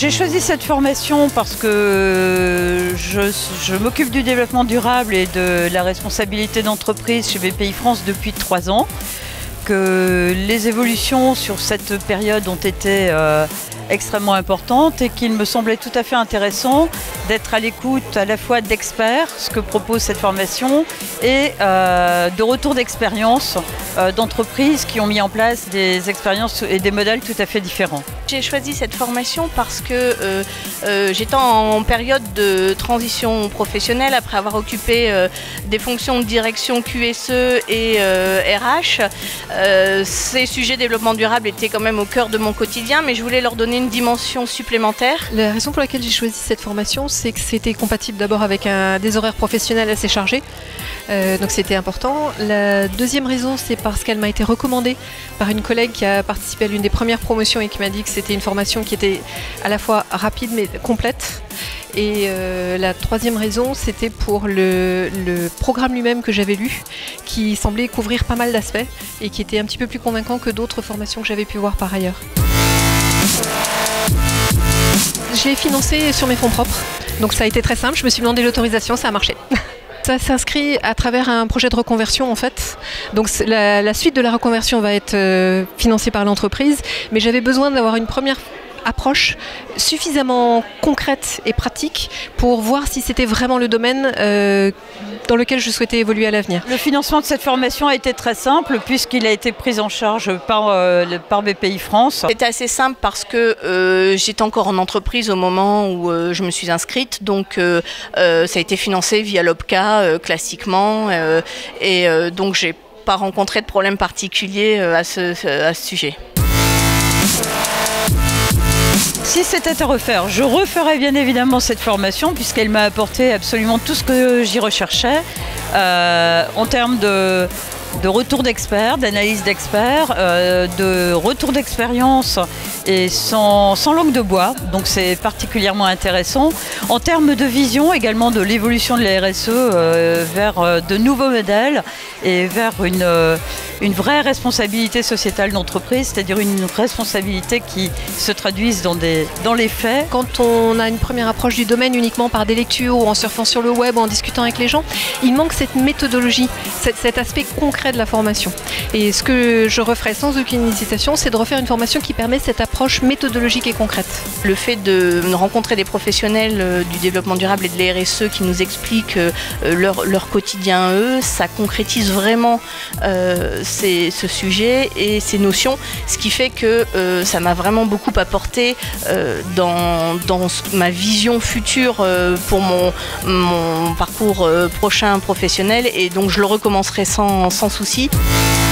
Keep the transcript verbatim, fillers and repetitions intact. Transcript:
J'ai choisi cette formation parce que je, je m'occupe du développement durable et de la responsabilité d'entreprise chez B P I France depuis trois ans. Que les évolutions sur cette période ont été euh, extrêmement importantes et qu'il me semblait tout à fait intéressant d'être à l'écoute à la fois d'experts, ce que propose cette formation, et euh, de retours d'expérience euh, d'entreprises qui ont mis en place des expériences et des modèles tout à fait différents. J'ai choisi cette formation parce que euh, euh, j'étais en période de transition professionnelle après avoir occupé euh, des fonctions de direction Q S E et euh, R H. Euh, ces sujets développement durable étaient quand même au cœur de mon quotidien, mais je voulais leur donner une dimension supplémentaire. La raison pour laquelle j'ai choisi cette formation, c'est que c'était compatible d'abord avec un, des horaires professionnels assez chargés, euh, donc c'était important. La deuxième raison, c'est parce qu'elle m'a été recommandée par une collègue qui a participé à l'une des premières promotions et qui m'a dit que c'était une formation qui était à la fois rapide mais complète. Et euh, la troisième raison, c'était pour le, le programme lui-même que j'avais lu, qui semblait couvrir pas mal d'aspects et qui était un petit peu plus convaincant que d'autres formations que j'avais pu voir par ailleurs. Je l'ai financé sur mes fonds propres, donc ça a été très simple, je me suis demandé l'autorisation, ça a marché. Ça s'inscrit à travers un projet de reconversion en fait. Donc la, la suite de la reconversion va être euh, financée par l'entreprise, mais j'avais besoin d'avoir une première approche suffisamment concrète et pratique pour voir si c'était vraiment le domaine euh, dans lequel je souhaitais évoluer à l'avenir. Le financement de cette formation a été très simple puisqu'il a été pris en charge par, euh, par B P I France. C'était assez simple parce que euh, j'étais encore en entreprise au moment où euh, je me suis inscrite, donc euh, euh, ça a été financé via l'O P C A euh, classiquement euh, et euh, donc j'ai pas rencontré de problème particulier euh, à, ce, à ce sujet. Si c'était à refaire, je referais bien évidemment cette formation puisqu'elle m'a apporté absolument tout ce que j'y recherchais euh, en termes de, de retour d'experts, d'analyse d'experts, euh, de retour d'expérience et sans, sans langue de bois, donc c'est particulièrement intéressant. En termes de vision également de l'évolution de la R S E euh, vers euh, de nouveaux modèles et vers une, euh, une vraie responsabilité sociétale d'entreprise, c'est-à-dire une responsabilité qui se traduise dans, des, dans les faits. Quand on a une première approche du domaine uniquement par des lectures ou en surfant sur le web ou en discutant avec les gens, il manque cette méthodologie, cet, cet aspect concret de la formation. Et ce que je referai sans aucune hésitation, c'est de refaire une formation qui permet cette approche méthodologique et concrète. Le fait de rencontrer des professionnels du développement durable et de l'R S E qui nous expliquent leur, leur quotidien eux, ça concrétise vraiment euh, ces, ce sujet et ces notions, ce qui fait que euh, ça m'a vraiment beaucoup apporté euh, dans, dans ma vision future euh, pour mon, mon parcours euh, prochain professionnel, et donc je le recommencerai sans, sans souci.